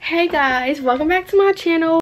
Hey guys, welcome back to my channel.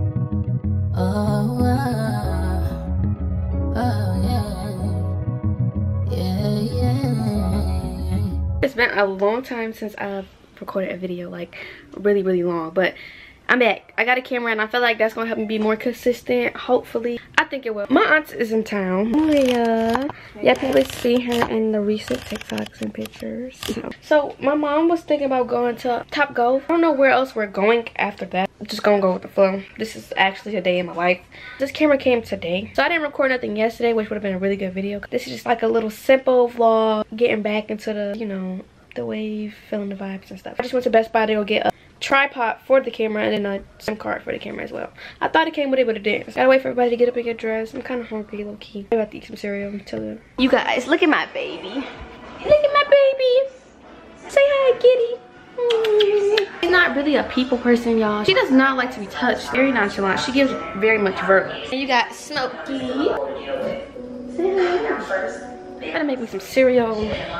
It's been a long time since I've recorded a video, like really long, but I'm back. I got a camera and I feel like that's gonna help me be more consistent, hopefully. I think it will. My aunt is in town, Maria. Y'all probably see her in the recent TikToks and pictures. So my mom was thinking about going to Top Golf. I don't know where else we're going after that. I'm just gonna go with the flow. This is actually a day in my life. This camera came today, so I didn't record nothing yesterday, which would have been a really good video. This is just like a little simple vlog, getting back into the, you know, the wave, feeling the vibes and stuff. I just went to Best Buy to go get a tripod for the camera and then a SIM card for the camera as well. I thought it came with it, but it didn't. Gotta wait for everybody to get up and get dressed. I'm kind of hungry, low key. I'm about to eat some cereal until then. You guys, look at my baby. Look at my baby. Say hi, kitty. She's not really a people person, y'all. She does not like to be touched. Very nonchalant. She gives very much Virgo. And you got Smokey. Say hi. Gotta make me some cereal.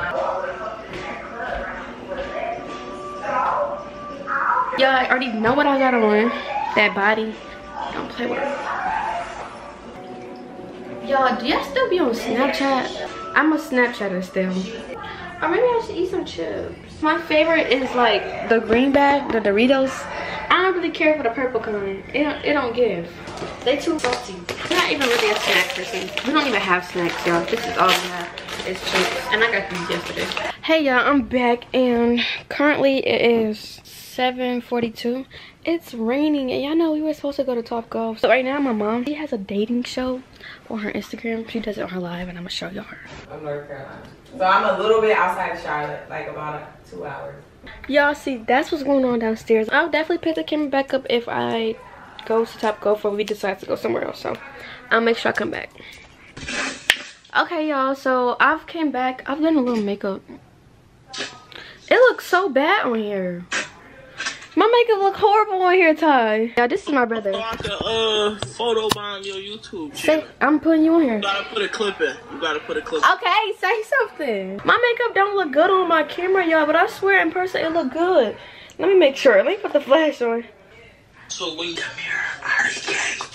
Y'all already know what I got on. That body. Don't play with her. Y'all, do y'all still be on Snapchat? I'm a Snapchatter still. Or maybe I should eat some chips. My favorite is like the green bag, the Doritos. I don't really care for the purple kind. It don't give. They too salty. I'm not even really a snack person. We don't even have snacks, y'all. This is all we have. It's chips. And I got these yesterday. Hey y'all, I'm back and currently it is 7:42. It's raining and y'all know we were supposed to go to Top Golf. So right now my mom, she has a dating show on her Instagram. She does it on her live and I'm gonna show y'all her. I'm North Carolina. So I'm a little bit outside of Charlotte, like about 2 hours. Y'all see, that's what's going on downstairs. I'll definitely pick the camera back up if I go to Top Golf or we decide to go somewhere else. So I'll make sure I come back. Okay y'all, so I've came back. I've done a little makeup. It looks so bad on here. My makeup look horrible on here, Ty. Yeah, this is my brother. So I could photo bomb your YouTube channel. Say, I'm putting you on here. You gotta put a clip in. You gotta put a clip in. Okay, say something. My makeup don't look good on my camera, y'all, but I swear in person it look good. Let me make sure. Let me put the flash on. So when you come here, I already gave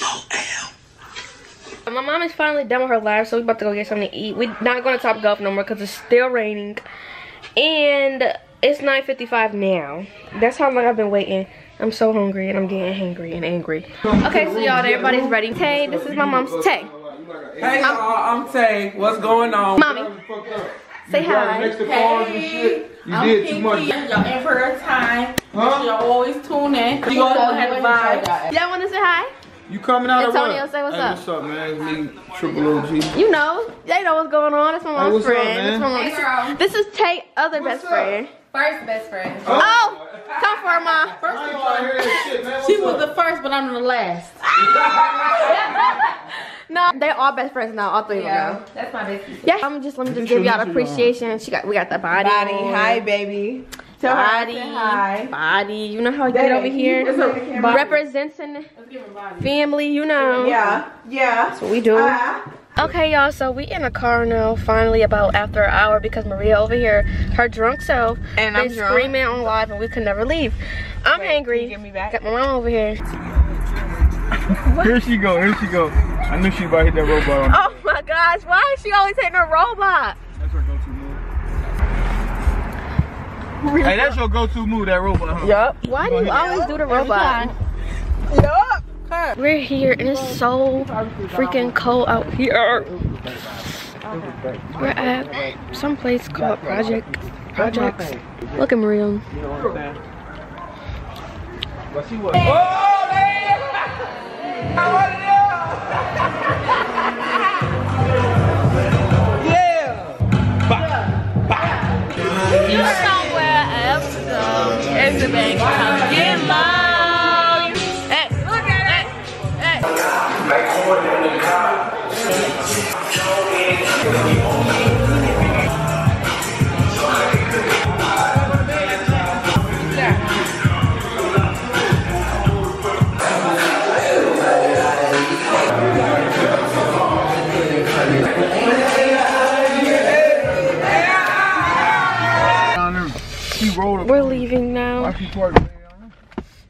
My mom is finally done with her live, so we about to go get something to eat. We're not going to Top Golf no more because it's still raining. And it's 9:55 now. That's how long I've been waiting. I'm so hungry and I'm getting hangry and angry. Okay, so y'all, everybody's ready. Tay, this is my mom's Tay. Hey y'all, I'm Tay. What's going on? Mommy, say hi. Hey, You did too much. Y'all in for a time. Y'all always tune in. You all have the vibe. Y'all want to say hi? You coming out of Antonio, what? say what's Hey, up. what's up, man? It's me, Triple OG. You know, they know what's going on. That's my mom's what's up, friend. man? That's my mom's. This is Tay, other best friend. First best friend. Oh, come for her, Ma. First of all, she was the first, but I'm the last. No, they're all best friends now. All three of them. That's my bestie. Yeah, let me just give y'all appreciation. We got the body. on. Hi, baby. Tell Body. her hi. Body. You know how you get over here. Representing family, you know. Yeah. That's what we do. Okay, y'all, so we in a car now, finally, about after an hour, because Maria over here, her drunk self, and I'm been drunk. screaming on live and we could never leave. I'm hangry. Get me back. Got my mom over here. Here she go, here she go. I knew she about to hit that robot on. Oh my gosh, why is she always hitting a robot? That's her go-to move. Hey, that's your go-to move, that robot, huh? Yup. Why do you always do the robot? Yup. We're here and it's so freaking cold out here. We're at some place called Projects. Look at Maria. You somewhere else to go. It's a bank. Come get low. Hey, look at it.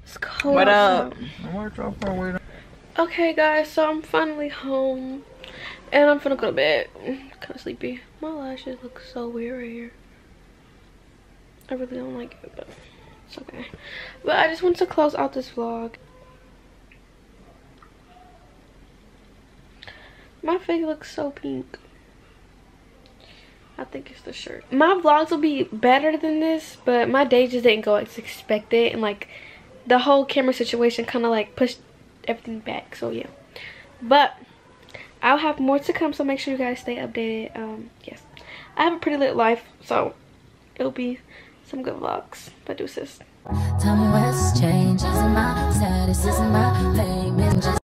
It's cold. What up? Okay, guys, so I'm finally home. And I'm finna go to bed. I'm kind of sleepy. My lashes look so weird right here. I really don't like it, but it's okay. But I just want to close out this vlog. My face looks so pink. I think it's the shirt. My vlogs will be better than this, but my day just didn't go as expected. And like the whole camera situation kind of like pushed everything back. So yeah. But I'll have more to come, so make sure you guys stay updated. Yes. I have a pretty lit life, so it'll be some good vlogs. But deuces. Tell me what's changed. Isn't my status, isn't my fame,